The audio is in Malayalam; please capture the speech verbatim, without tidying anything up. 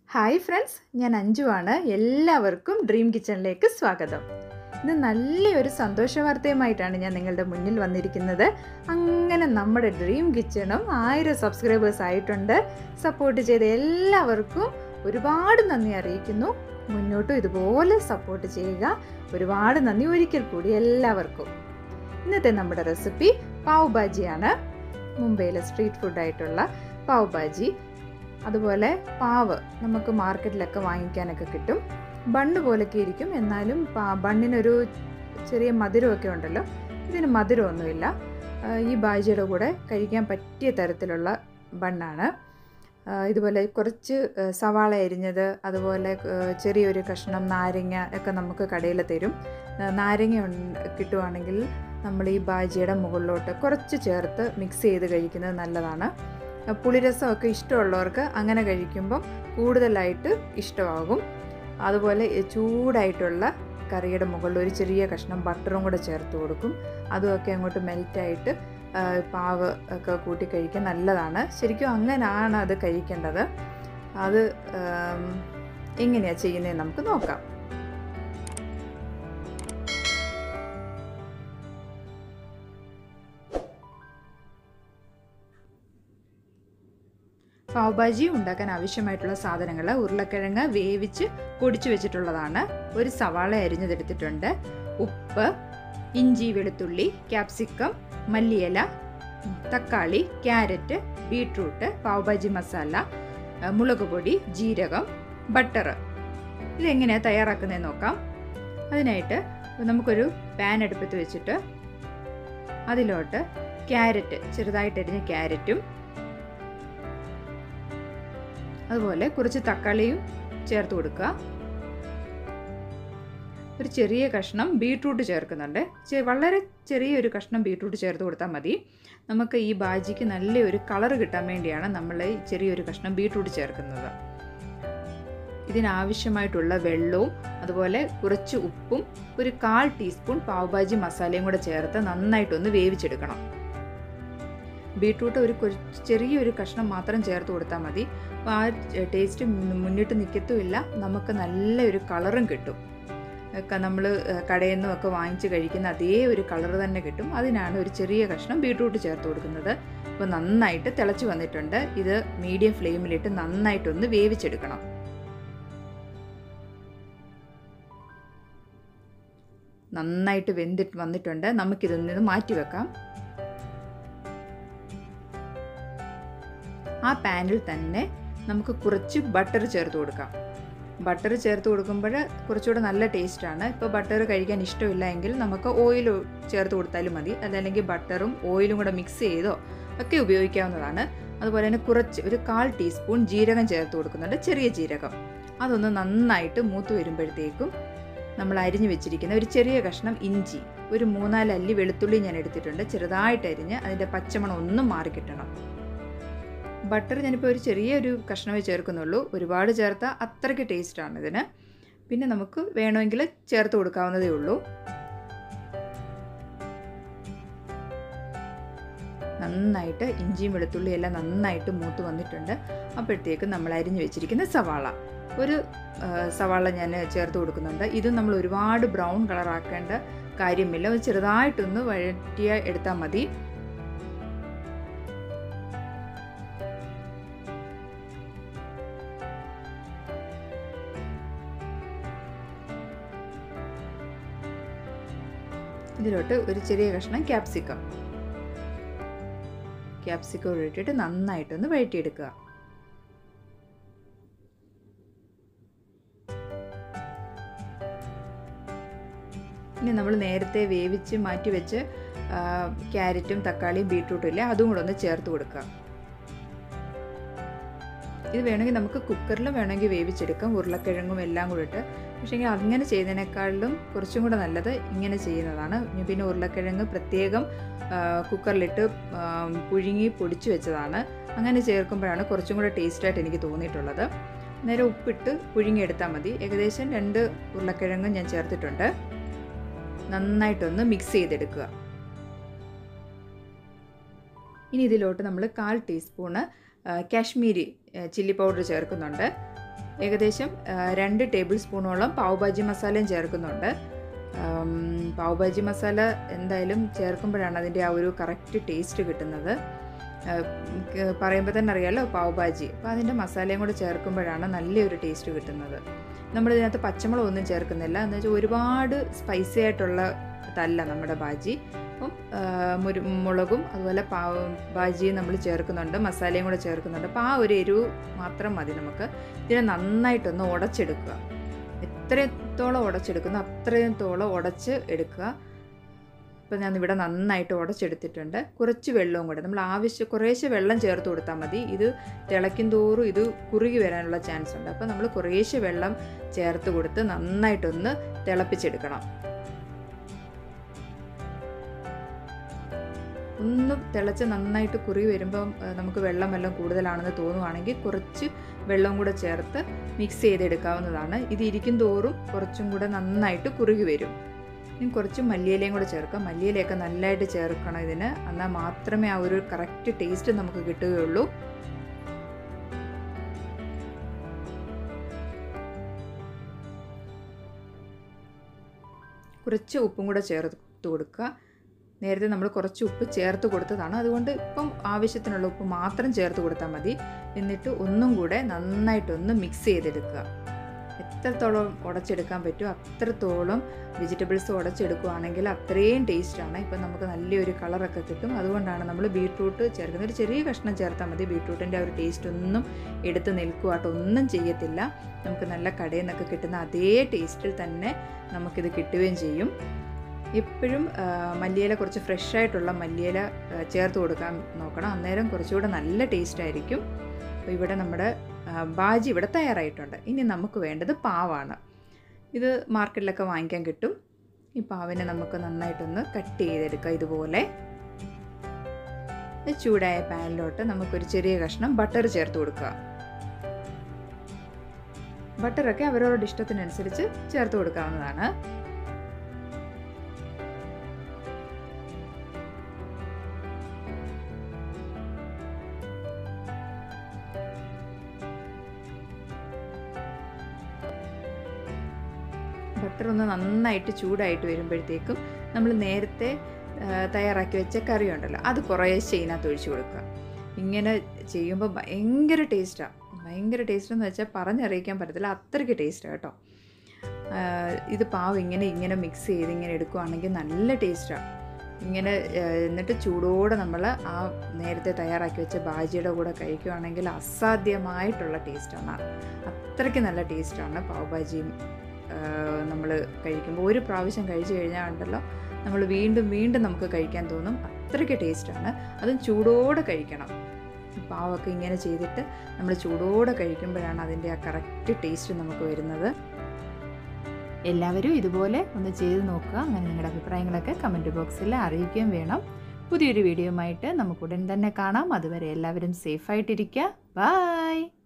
ഹായ് ഫ്രണ്ട്സ്, ഞാൻ അഞ്ജുവാണ്. എല്ലാവർക്കും ഡ്രീം കിച്ചണിലേക്ക് സ്വാഗതം. ഇന്ന് നല്ലൊരു സന്തോഷ വാർത്തയുമായിട്ടാണ് ഞാൻ നിങ്ങളുടെ മുന്നിൽ വന്നിരിക്കുന്നത്. അങ്ങനെ നമ്മുടെ ഡ്രീം കിച്ചണും ആയിരം സബ്സ്ക്രൈബേഴ്സ് ആയിട്ടുണ്ട്. സപ്പോർട്ട് ചെയ്ത എല്ലാവർക്കും ഒരുപാട് നന്ദി അറിയിക്കുന്നു. മുന്നോട്ടും ഇതുപോലെ സപ്പോർട്ട് ചെയ്യുക. ഒരുപാട് നന്ദി ഒരിക്കൽ കൂടി എല്ലാവർക്കും. ഇന്നത്തെ നമ്മുടെ റെസിപ്പി പാവ് ഭാജിയാണ്. മുംബൈയിലെ സ്ട്രീറ്റ് ഫുഡായിട്ടുള്ള പാവ് ഭാജി. അതുപോലെ പാവ് നമുക്ക് മാർക്കറ്റിലൊക്കെ വാങ്ങിക്കാനൊക്കെ കിട്ടും. ബണ്ണ് പോലൊക്കെ ഇരിക്കും, എന്നാലും ബണ്ണിനൊരു ചെറിയ മധുരമൊക്കെ ഉണ്ടല്ലോ. ഇതിന് മധുരമൊന്നുമില്ല. ഈ ഭാജിയുടെ കൂടെ കഴിക്കാൻ പറ്റിയ തരത്തിലുള്ള ബണ്ണാണ്. ഇതുപോലെ കുറച്ച് സവാള അരിഞ്ഞത്, അതുപോലെ ചെറിയൊരു കഷ്ണം നാരങ്ങ ഒക്കെ നമുക്ക് കടയിൽ തരും. നാരങ്ങ കിട്ടുവാണെങ്കിൽ നമ്മൾ ഈ ഭാജിയുടെ മുകളിലോട്ട് കുറച്ച് ചേർത്ത് മിക്സ് ചെയ്ത് കഴിക്കുന്നത് നല്ലതാണ്. പുളിരസമൊക്കെ ഇഷ്ടമുള്ളവർക്ക് അങ്ങനെ കഴിക്കുമ്പം കൂടുതലായിട്ട് ഇഷ്ടമാകും. അതുപോലെ ചൂടായിട്ടുള്ള കറിയുടെ മുകളിൽ ഒരു ചെറിയ കഷ്ണം ബട്ടറും കൂടെ ചേർത്ത് കൊടുക്കും. അതുമൊക്കെ അങ്ങോട്ട് മെൽറ്റായിട്ട് പാവ് ഒക്കെ കൂട്ടി കഴിക്കാൻ നല്ലതാണ്. ശരിക്കും അങ്ങനെയാണ് അത് കഴിക്കേണ്ടത്. അത് എങ്ങനെയാണ് ചെയ്യുന്നത് നമുക്ക് നോക്കാം. പാവ് ഭാജി ഉണ്ടാക്കാൻ ആവശ്യമായിട്ടുള്ള സാധനങ്ങൾ: ഉരുളക്കിഴങ്ങ് വേവിച്ച് പൊടിച്ചു വെച്ചിട്ടുള്ളതാണ്, ഒരു സവാള അരിഞ്ഞതെടുത്തിട്ടുണ്ട്, ഉപ്പ്, ഇഞ്ചി വെളുത്തുള്ളി, ക്യാപ്സിക്കം, മല്ലിയില, തക്കാളി, ക്യാരറ്റ്, ബീട്രൂട്ട്, പാവ് ഭാജി മസാല, മുളക് പൊടി, ജീരകം, ബട്ടർ. ഇതെങ്ങനെയാണ് തയ്യാറാക്കുന്നതെന്ന് നോക്കാം. അതിനായിട്ട് നമുക്കൊരു പാൻ അടുപ്പത്ത് വെച്ചിട്ട് അതിലോട്ട് ക്യാരറ്റ്, ചെറുതായിട്ട് അരിഞ്ഞ ക്യാരറ്റും അതുപോലെ കുറച്ച് തക്കാളിയും ചേർത്ത് കൊടുക്കുക. ഒരു ചെറിയ കഷ്ണം ബീട്രൂട്ട് ചേർക്കുന്നുണ്ട്. വളരെ ചെറിയൊരു കഷ്ണം ബീട്രൂട്ട് ചേർത്ത് കൊടുത്താൽ മതി. നമുക്ക് ഈ ഭാജിക്ക് നല്ലൊരു കളർ കിട്ടാൻ വേണ്ടിയാണ് നമ്മൾ ഈ ചെറിയൊരു കഷ്ണം ബീട്രൂട്ട് ചേർക്കുന്നത്. ഇതിനാവശ്യമായിട്ടുള്ള വെള്ളവും അതുപോലെ കുറച്ച് ഉപ്പും ഒരു കാൽ ടീസ്പൂൺ പാവ് ഭാജി മസാലയും കൂടെ ചേർത്ത് നന്നായിട്ടൊന്ന് വേവിച്ചെടുക്കണം. ബീട്രൂട്ട് ഒരു ചെറിയൊരു കഷ്ണം മാത്രം ചേർത്ത് കൊടുത്താൽ മതി. അപ്പോൾ ആ ടേസ്റ്റ് മുന്നിട്ട് നിൽക്കത്തുമില്ല, നമുക്ക് നല്ലൊരു കളറും കിട്ടും. നമ്മൾ കടയിൽ നിന്നൊക്കെ വാങ്ങിച്ച് കഴിക്കുന്ന അതേ ഒരു കളർ തന്നെ കിട്ടും. അതിനാണ് ഒരു ചെറിയ കഷ്ണം ബീട്രൂട്ട് ചേർത്ത് കൊടുക്കുന്നത്. ഇപ്പോൾ നന്നായിട്ട് തിളച്ച് വന്നിട്ടുണ്ട്. ഇത് മീഡിയം ഫ്ലെയിമിലിട്ട് നന്നായിട്ടൊന്ന് വേവിച്ചെടുക്കണം. നന്നായിട്ട് വെന്തിട്ട് വന്നിട്ടുണ്ട്. നമുക്കിതിൽ നിന്ന് മാറ്റി വെക്കാം. ആ പാനിൽ തന്നെ നമുക്ക് കുറച്ച് ബട്ടർ ചേർത്ത് കൊടുക്കാം. ബട്ടർ ചേർത്ത് കൊടുക്കുമ്പോൾ കുറച്ചുകൂടെ നല്ല ടേസ്റ്റാണ്. ഇപ്പോൾ ബട്ടർ കഴിക്കാൻ ഇഷ്ടമില്ല എങ്കിൽ നമുക്ക് ഓയിൽ ചേർത്ത് കൊടുത്താലും മതി. അതല്ലെങ്കിൽ ബട്ടറും ഓയിലും കൂടെ മിക്സ് ചെയ്തോ ഒക്കെ ഉപയോഗിക്കാവുന്നതാണ്. അതുപോലെ തന്നെ കുറച്ച് ഒരു കാൽ ടീസ്പൂൺ ജീരകം ചേർത്ത് കൊടുക്കുന്നുണ്ട്, ചെറിയ ജീരകം. അതൊന്ന് നന്നായിട്ട് മൂത്ത് വരുമ്പോഴത്തേക്കും നമ്മൾ അരിഞ്ഞു വെച്ചിരിക്കുന്ന ഒരു ചെറിയ കഷ്ണം ഇഞ്ചി, ഒരു മൂന്നാല് അല്ലി വെളുത്തുള്ളി ഞാൻ എടുത്തിട്ടുണ്ട്, ചെറുതായിട്ട് അരിഞ്ഞ് അതിൻ്റെ പച്ചമണം ഒന്നും മാറിക്കിട്ടണം. ബട്ടർ ഞാനിപ്പോൾ ഒരു ചെറിയൊരു കഷ്ണമേ ചേർക്കുന്നുള്ളൂ. ഒരുപാട് ചേർത്താൽ അത്രയ്ക്ക് ടേസ്റ്റാണ് ഇതിന്. പിന്നെ നമുക്ക് വേണമെങ്കിൽ ചേർത്ത് കൊടുക്കാവുന്നതേ ഉള്ളൂ. നന്നായിട്ട് ഇഞ്ചിയും വെളുത്തുള്ളിയും എല്ലാം നന്നായിട്ട് മൂത്ത് വന്നിട്ടുണ്ട്. അപ്പോഴത്തേക്കും നമ്മൾ അരിഞ്ഞു വെച്ചിരിക്കുന്ന സവാള, ഒരു സവാള ഞാൻ ചേർത്ത് കൊടുക്കുന്നുണ്ട്. ഇത് നമ്മൾ ഒരുപാട് ബ്രൗൺ കളറാക്കേണ്ട കാര്യമില്ല, ചെറുതായിട്ടൊന്ന് വഴറ്റിയ എടുത്താൽ മതി. ഇതിലോട്ട് ഒരു ചെറിയ കഷ്ണം ക്യാപ്സിക്കം ക്യാപ്സിക്കം ഇട്ടിട്ട് നന്നായിട്ടൊന്ന് വഴറ്റിയെടുക്കുക. ഇനി നമ്മൾ നേരത്തെ വേവിച്ച് മാറ്റി വെച്ച് ക്യാരറ്റും തക്കാളിയും ബീട്രൂട്ടും ഇല്ലേ, അതും കൂടെ ഒന്ന് ചേർത്ത് കൊടുക്കുക. ഇത് വേണമെങ്കിൽ നമുക്ക് കുക്കറിലും വേണമെങ്കിൽ വേവിച്ചെടുക്കാം, ഉരുളക്കിഴങ്ങും എല്ലാം കൂടെ ഇട്ട്. പക്ഷേ അങ്ങനെ ചെയ്യുന്നതിനേക്കാളും കുറച്ചും കൂടെ നല്ലത് ഇങ്ങനെ ചെയ്യുന്നതാണ്. പിന്നെ ഉരുളക്കിഴങ്ങ് പ്രത്യേകം കുക്കറിലിട്ട് പുഴുങ്ങി പൊടിച്ചു വെച്ചതാണ്. അങ്ങനെ ചേർക്കുമ്പോഴാണ് കുറച്ചും കൂടെ ടേസ്റ്റായിട്ട് എനിക്ക് തോന്നിയിട്ടുള്ളത്. നേരെ ഉപ്പിട്ട് പുഴുങ്ങിയെടുത്താൽ മതി. ഏകദേശം രണ്ട് ഉരുളക്കിഴങ്ങും ഞാൻ ചേർത്തിട്ടുണ്ട്. നന്നായിട്ടൊന്ന് മിക്സ് ചെയ്തെടുക്കുക. ഇനി ഇതിലോട്ട് നമ്മൾ കാൽ ടീസ്പൂണ് കാശ്മീരി ചില്ലി പൗഡർ ചേർക്കുന്നുണ്ട്. ഏകദേശം രണ്ട് ടേബിൾ സ്പൂണോളം പാവ് ഭാജി മസാലയും ചേർക്കുന്നുണ്ട്. പാവ് ഭാജി മസാല എന്തായാലും ചേർക്കുമ്പോഴാണ് അതിൻ്റെ ആ ഒരു കറക്റ്റ് ടേസ്റ്റ് കിട്ടുന്നത്. പറയുമ്പോൾ തന്നെ അറിയാമല്ലോ പാവ് ഭാജി, അപ്പോൾ അതിൻ്റെ മസാലയും കൂടെ ചേർക്കുമ്പോഴാണ് നല്ലൊരു ടേസ്റ്റ് കിട്ടുന്നത്. നമ്മളിതിനകത്ത് പച്ചമുളകൊന്നും ചേർക്കുന്നില്ല, എന്ന് വെച്ചാൽ ഒരുപാട് സ്പൈസി ആയിട്ടുള്ള തല്ല നമ്മുടെ ഭാജി. അപ്പം മുരു മുളകും അതുപോലെ പാവ് ഭാജിയും നമ്മൾ ചേർക്കുന്നുണ്ട്, മസാലയും കൂടെ ചേർക്കുന്നുണ്ട്. അപ്പോൾ ആ ഒരു എരിവ് മാത്രം മതി നമുക്ക്. ഇതിനെ നന്നായിട്ടൊന്ന് ഉടച്ചെടുക്കുക. എത്രത്തോളം ഉടച്ചെടുക്കുന്നു അത്രത്തോളം ഉടച്ച് എടുക്കുക. അപ്പോൾ ഞാൻ ഇവിടെ നന്നായിട്ട് ഉടച്ചെടുത്തിട്ടുണ്ട്. കുറച്ച് വെള്ളവും കൂടെ നമ്മൾ ആവശ്യം കുറേശ്ശെ വെള്ളം ചേർത്ത് കൊടുത്താൽ മതി. ഇത് തിളയ്ക്കും തോറും ഇത് കുറുകി വരാനുള്ള ചാൻസ് ഉണ്ട്. അപ്പോൾ നമ്മൾ കുറേശ്ശെ വെള്ളം ചേർത്ത് കൊടുത്ത് നന്നായിട്ടൊന്ന് തിളപ്പിച്ചെടുക്കണം. ഒന്ന് തിളച്ച് നന്നായിട്ട് കുറുകി വരുമ്പം നമുക്ക് വെള്ളം എല്ലാം കൂടുതലാണെന്ന് തോന്നുവാണെങ്കിൽ കുറച്ച് വെള്ളം കൂടെ ചേർത്ത് മിക്സ് ചെയ്തെടുക്കാവുന്നതാണ്. ഇത് ഇരിക്കും തോറും കുറച്ചും കൂടെ നന്നായിട്ട് കുറുകി വരും. ഇനി കുറച്ച് മല്ലിയിലയും കൂടെ ചേർക്കാം. മല്ലിയിലയൊക്കെ നല്ലതായിട്ട് ചേർക്കണം ഇതിന്, എന്നാൽ മാത്രമേ ആ ഒരു കറക്റ്റ് ടേസ്റ്റ് നമുക്ക് കിട്ടുകയുള്ളൂ. കുറച്ച് ഉപ്പും കൂടെ ചേർത്ത് കൊടുക്കുക. നേരത്തെ നമ്മൾ കുറച്ച് ഉപ്പ് ചേർത്ത് കൊടുത്തതാണ്, അതുകൊണ്ട് ഇപ്പം ആവശ്യത്തിനുള്ള ഉപ്പ് മാത്രം ചേർത്ത് കൊടുത്താൽ മതി. എന്നിട്ട് ഒന്നും കൂടെ നന്നായിട്ടൊന്ന് മിക്സ് ചെയ്തെടുക്കുക. എത്രത്തോളം ഉടച്ചെടുക്കാൻ പറ്റുമോ അത്രത്തോളം വെജിറ്റബിൾസ് ഉടച്ചെടുക്കുകയാണെങ്കിൽ അത്രയും ടേസ്റ്റാണ്. ഇപ്പം നമുക്ക് നല്ലൊരു കളറൊക്കെ കിട്ടും. അതുകൊണ്ടാണ് നമ്മൾ ബീട്രൂട്ട് ചേർക്കുന്നത്. ഒരു ചെറിയ കഷ്ണം ചേർത്താൽ മതി. ബീട്രൂട്ടിൻ്റെ ആ ഒരു ടേസ്റ്റ് ഒന്നും എടുത്ത് നിൽക്കുവാട്ടോ ഒന്നും ചെയ്യത്തില്ല. നമുക്ക് നല്ല കടയിൽ നിന്നൊക്കെ കിട്ടുന്ന അതേ ടേസ്റ്റിൽ തന്നെ നമുക്കിത് കിട്ടുകയും ചെയ്യും. എപ്പോഴും മല്ലിയില കുറച്ച് ഫ്രഷ് ആയിട്ടുള്ള മല്ലിയില ചേർത്ത് കൊടുക്കാൻ നോക്കണം, അന്നേരം കുറച്ചുകൂടെ നല്ല ടേസ്റ്റ് ആയിരിക്കും. അപ്പോൾ ഇവിടെ നമ്മുടെ ഭാജി ഇവിടെ തയ്യാറായിട്ടുണ്ട്. ഇനി നമുക്ക് വേണ്ടത് പാവാണ്. ഇത് മാർക്കറ്റിലൊക്കെ വാങ്ങിക്കാൻ കിട്ടും. ഈ പാവിനെ നമുക്ക് നന്നായിട്ടൊന്ന് കട്ട് ചെയ്തെടുക്കുക. ഇതുപോലെ ചൂടായ പാനിലോട്ട് നമുക്കൊരു ചെറിയ കഷ്ണം ബട്ടർ ചേർത്ത് കൊടുക്കുക. ബട്ടറൊക്കെ അവരവരുടെ ഇഷ്ടത്തിനനുസരിച്ച് ചേർത്ത് കൊടുക്കാവുന്നതാണ്. ബട്ടർ ഒന്ന് നന്നായിട്ട് ചൂടായിട്ട് വരുമ്പോഴത്തേക്കും നമ്മൾ നേരത്തെ തയ്യാറാക്കി വെച്ച കറി ഉണ്ടല്ലോ അത് കുറേശ്ശെ ഇതിനകത്ത് ഒഴിച്ച് കൊടുക്കുക. ഇങ്ങനെ ചെയ്യുമ്പോൾ ഭയങ്കര ടേസ്റ്റാണ്. ഭയങ്കര ടേസ്റ്റ് എന്ന് വെച്ചാൽ പറഞ്ഞറിയിക്കാൻ പറ്റത്തില്ല, അത്രയ്ക്ക് ടേസ്റ്റാണ് കേട്ടോ. ഇത് പാവ് ഇങ്ങനെ ഇങ്ങനെ മിക്സ് ചെയ്ത് ഇങ്ങനെ എടുക്കുകയാണെങ്കിൽ നല്ല ടേസ്റ്റാണ്. ഇങ്ങനെ എന്നിട്ട് ചൂടോടെ നമ്മൾ ആ നേരത്തെ തയ്യാറാക്കി വെച്ച ഭാജിയുടെ കൂടെ കഴിക്കുകയാണെങ്കിൽ അസാധ്യമായിട്ടുള്ള ടേസ്റ്റാണ്. അത്രയ്ക്ക് നല്ല ടേസ്റ്റാണ് പാവ് ഭാജിയും. നമ്മൾ കഴിക്കുമ്പോൾ ഒരു പ്രാവശ്യം കഴിച്ചു കഴിഞ്ഞാൽ ഉണ്ടല്ലോ നമ്മൾ വീണ്ടും വീണ്ടും നമുക്ക് കഴിക്കാൻ തോന്നും. അത്രയ്ക്ക് ടേസ്റ്റാണ്. അതും ചൂടോടെ കഴിക്കണം. പാവൊക്കെ ഇങ്ങനെ ചെയ്തിട്ട് നമ്മൾ ചൂടോടെ കഴിക്കുമ്പോഴാണ് അതിൻ്റെ ആ കറക്റ്റ് ടേസ്റ്റ് നമുക്ക് വരുന്നത്. എല്ലാവരും ഇതുപോലെ ഒന്ന് ചെയ്ത് നോക്കുക. അങ്ങനെ നിങ്ങളുടെ അഭിപ്രായങ്ങളൊക്കെ കമൻറ്റ് ബോക്സിൽ അറിയിക്കുകയും വേണം. പുതിയൊരു വീഡിയോയുമായിട്ട് നമുക്ക് ഉടൻ തന്നെ കാണാം. അതുവരെ എല്ലാവരും സേഫായിട്ടിരിക്കുക. ബൈ.